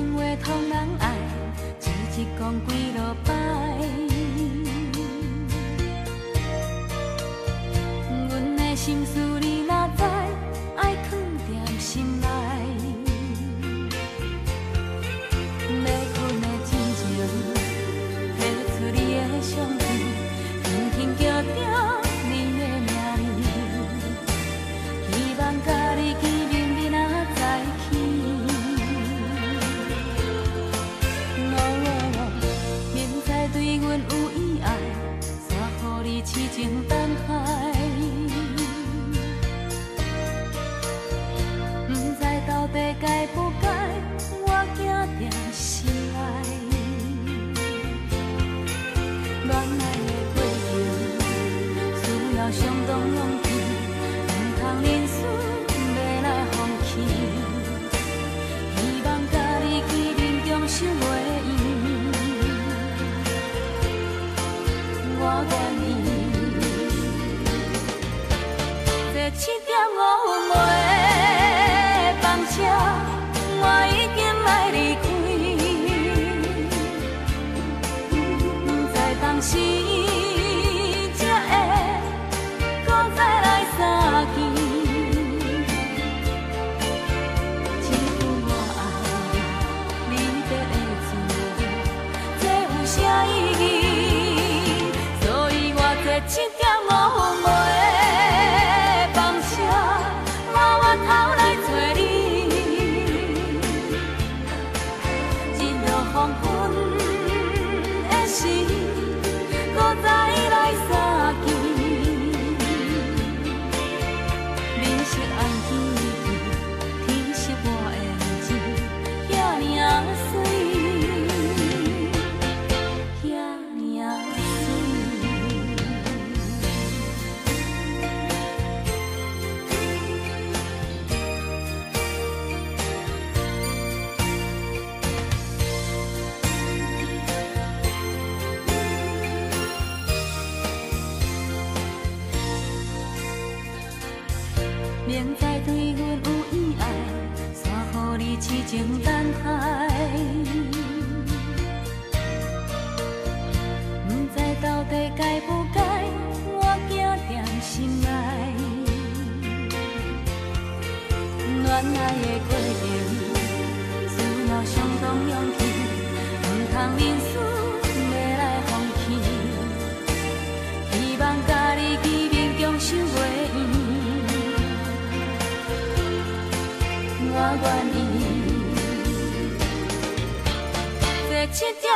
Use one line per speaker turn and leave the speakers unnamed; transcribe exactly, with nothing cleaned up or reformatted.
话通人爱，一日讲几落摆。阮的心事你若知，爱藏在心内。要困的之前，提出你的相片，轻轻叫着你的名字，希望甲你见面日仔在一起。明知对阮有意爱，煞予你痴情等待。不知到底该不该，我惊定心爱。恋爱的过程需要相当勇气，不通忍输要来放弃。希望甲你见面终守袂远，我愿意。坐七点五分的班车，我已经要离开，不知当时才会搁再来相见。只有我爱你的滋味，这有啥意义？所以我坐七点五分的班车，我回头来找你。日落黄昏的时，搁再来相见。面色红起，天色我的字，遐尔水，遐尔明知对阮有意爱，煞予你痴情等待。不知到底该不该，我惊定心爱。恋爱的过程需要相当勇气，不通忍输要来放弃。希望甲你见面终守袂远。我愿意，坐七